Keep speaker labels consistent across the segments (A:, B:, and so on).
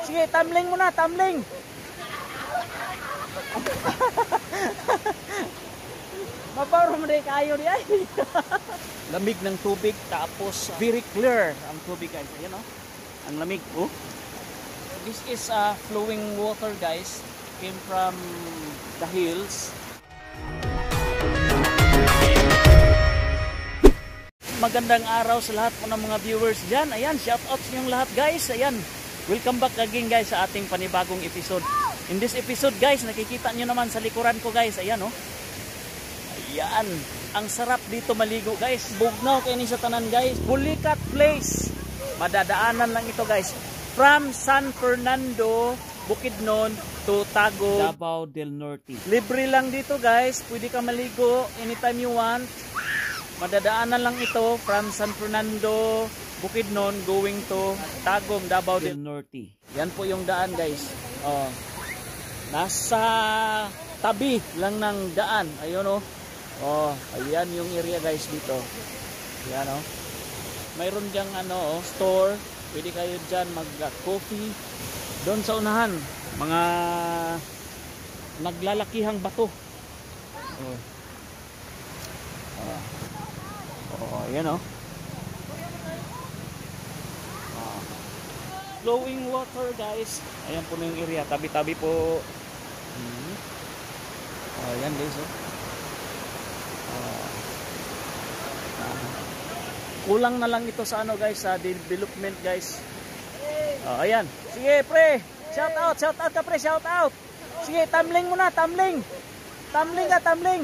A: Sige, tumbling muna, tumbling. Maparo mo rin kayo di ay. Lamig ng tubig, tapos very clear ang tubig guys. Ayan o, ang lamig. Oh. This is flowing water guys. Came from the hills. Magandang araw sa lahat po ng mga viewers dyan. Ayan, shout out sa inyong lahat guys. Ayan, welcome back again guys sa ating panibagong episode. In this episode guys, nakikita nyo naman sa likuran ko guys. Ayan oh. Ayan, ang sarap dito maligo guys. Bugnaw kayo ni sa tanan guys. Bulikat Place. Madadaanan lang ito guys. From San Fernando, Bukidnon to Tagum, Davao del Norte. Libre lang dito guys. Pwede ka maligo anytime you want. Madadaanan lang ito from San Fernando, Bukidnon going to Tagum, Davao del Norte. Yan po yung daan guys. Oh. Nasa tabi lang ng daan. Ayun oh. Oh, ayan yung area guys dito. Ayan oh. Mayroon diyang ano oh, store. Pwede kayo dyan mag-coffee. Doon sa unahan, mga naglalakihang bato. Oh. Oh. Oh, ayan oh. Oh. Flowing water guys. Ayan po na yung area. Tabi-tabi po. Oh, ayan guys oh. Kulang na lang ito sa ano guys, sa development guys. Oh, ayan. Sige pre, shout out ka pre, shout out. Sige, tumbling muna, tumbling. Tumbling ka, tumbling.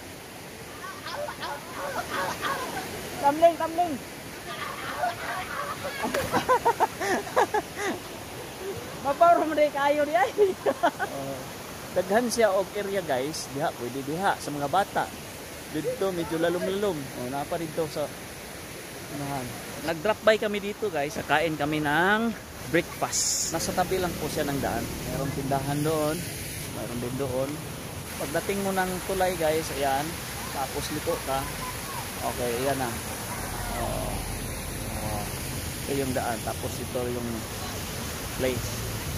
A: Tumbling. Maparo mo rin kayo di ay. Daghan siya og area guys, diha pwede diha sa mga bata. Dito medyo lalom-lalom. Oh, napa dito sa unahan. Nag-drop by kami dito guys. Kakain kami ng breakfast. Nasa tabi lang po siya ng daan. Mayroong tindahan doon. Mayroon din doon. Pagdating mo ng tulay guys, ayan. Tapos liko ka. Okay, ayan na. Ito yung daan. Tapos ito yung place.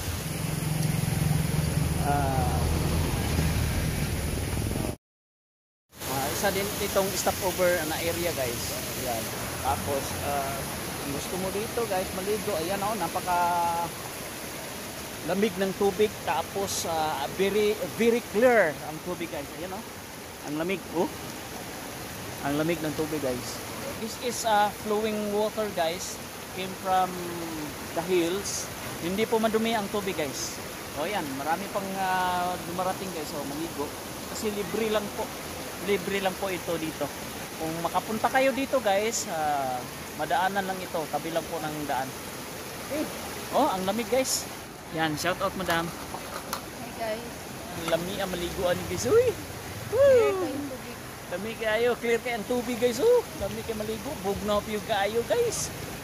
A: Isa din itong stopover na area guys. Ayan. Tapos kung gusto mo dito guys maligo, ayan oh, napaka lamig ng tubig. Tapos very clear ang tubig guys. Ayan oh. Ang lamig oh. Ang lamig ng tubig guys. This is flowing water guys. Came from the hills. Hindi po madumi ang tubig guys. O ayan, marami pang dumarating guys oh, maligo. Kasi libre lang po. Libre lang po ito dito. Kung makapunta kayo dito guys, madaanan lang ito. Tabi lang po ng daan. Okay. Oh, ang lamig guys. Yan, shout out madam.
B: Hi guys.
A: Ang lamig ang maliguan ni guys. Uy! Lamig kayo. Clear kayo ang tubig guys. Oh. Lamig kayo maligo. Bugnaw po yung kayo guys.